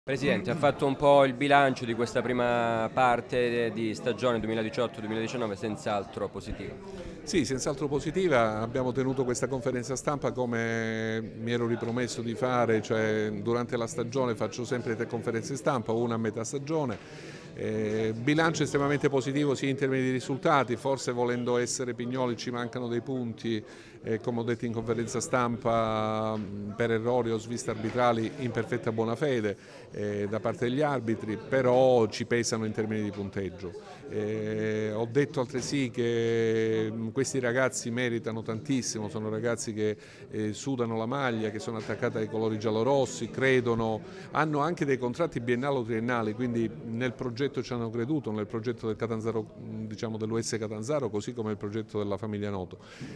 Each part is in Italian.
Presidente, ha fatto un po' il bilancio di questa prima parte di stagione 2018-2019, senz'altro positiva. Sì, senz'altro positiva. Abbiamo tenuto questa conferenza stampa come mi ero ripromesso di fare, cioè durante la stagione faccio sempre 3 conferenze stampa, una a metà stagione. Bilancio estremamente positivo sia in termini di risultati, forse volendo essere pignoli ci mancano dei punti, come ho detto in conferenza stampa, per errori o sviste arbitrali in perfetta buona fede da parte degli arbitri, però ci pesano in termini di punteggio. Ho detto altresì che questi ragazzi meritano tantissimo, sono ragazzi che sudano la maglia, che sono attaccati ai colori giallorossi, credono, hanno anche dei contratti biennali o triennali, quindi nel progetto ci hanno creduto, nel progetto del Catanzaro, diciamo dell'US Catanzaro, così come il progetto della famiglia Noto.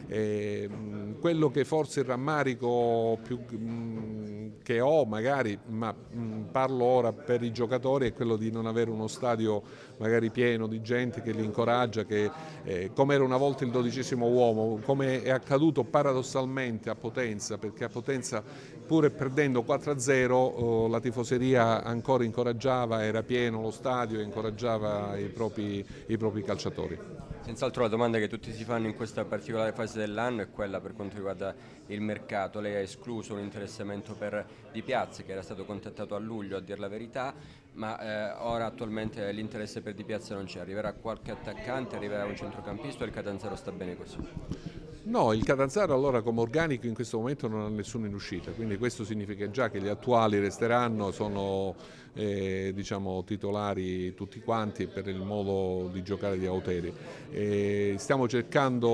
Quello che forse il rammarico più che ho magari, ma parlo ora per i giocatori, è quello di non avere uno stadio magari pieno di gente che li incoraggia, che come era una volta il 12° uomo, come è accaduto paradossalmente a Potenza, perché a Potenza pur perdendo 4-0 la tifoseria ancora incoraggiava, era pieno lo stadio e incoraggiava i propri calciatori. Senz'altro la domanda che tutti si fanno in questa particolare fase dell'anno è quella per quanto riguarda il mercato. Lei ha escluso un interessamento per Di Piazza, che era stato contattato a luglio, a dir la verità, ma ora attualmente l'interesse per Di Piazza non c'è. Arriverà qualche attaccante, arriverà un centrocampista o il Catanzaro sta bene così? No, il Catanzaro allora come organico in questo momento non ha nessuno in uscita, quindi questo significa già che gli attuali resteranno, sono diciamo, titolari tutti quanti per il modo di giocare di Auteri. Stiamo cercando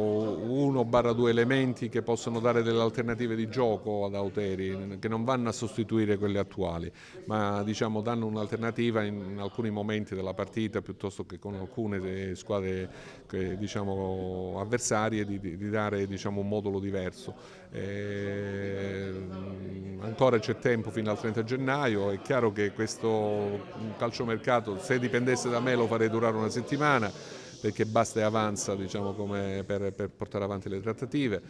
1-2 elementi che possono dare delle alternative di gioco ad Auteri, che non vanno a sostituire quelle attuali, ma diciamo, danno un'alternativa in alcuni momenti della partita piuttosto che con alcune squadre diciamo, avversarie di dare diciamo, un modulo diverso. Ancora c'è tempo fino al 30 gennaio, è chiaro che questo calciomercato, se dipendesse da me, lo farei durare una settimana, perché basta e avanza diciamo, per portare avanti le trattative.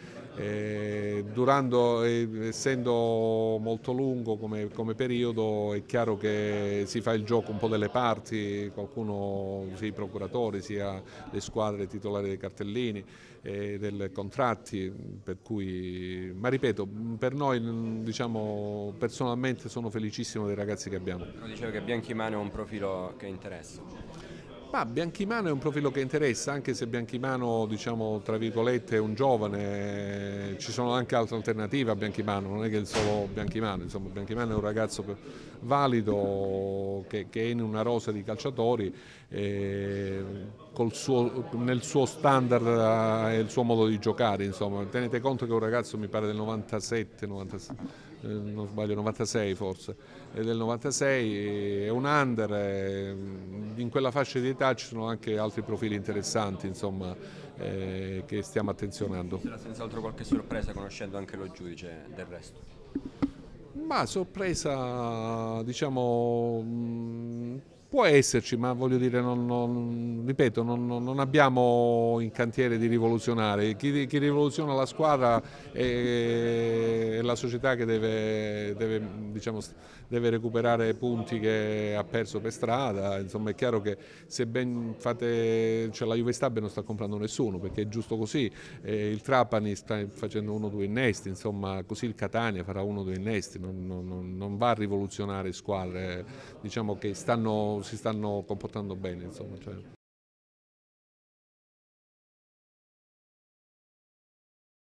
Essendo molto lungo come periodo, è chiaro che si fa il gioco un po' delle parti, qualcuno, sia i procuratori sia le squadre titolari dei cartellini, dei contratti, per cui, ma ripeto, per noi diciamo, personalmente sono felicissimo dei ragazzi che abbiamo. Dicevo che Bianchimano è un profilo che interessa. Ma Bianchimano è un profilo che interessa, anche se Bianchimano, diciamo, tra virgolette, è un giovane, ci sono anche altre alternative a Bianchimano, non è che è solo Bianchimano, insomma Bianchimano è un ragazzo valido che è in una rosa di calciatori, nel suo standard e il suo modo di giocare, insomma. Tenete conto che è un ragazzo mi pare del 97, 96, non sbaglio 96 forse, è del 96, è un under, in quella fascia di età ci sono anche altri profili interessanti insomma, che stiamo attenzionando. C'era senz'altro qualche sorpresa conoscendo anche lo giudice del resto. Ma sorpresa, diciamo, può esserci, ma voglio dire, ripeto, non abbiamo in cantiere di rivoluzionare. Chi rivoluziona la squadra è la società che diciamo, deve recuperare punti che ha perso per strada. Insomma, è chiaro che se ben fate, cioè la Juve Stabia non sta comprando nessuno, perché è giusto così. Il Trapani sta facendo 1-2 innesti, insomma, così il Catania farà 1-2 innesti. Non va a rivoluzionare squadre, diciamo che si stanno comportando bene. Insomma, cioè.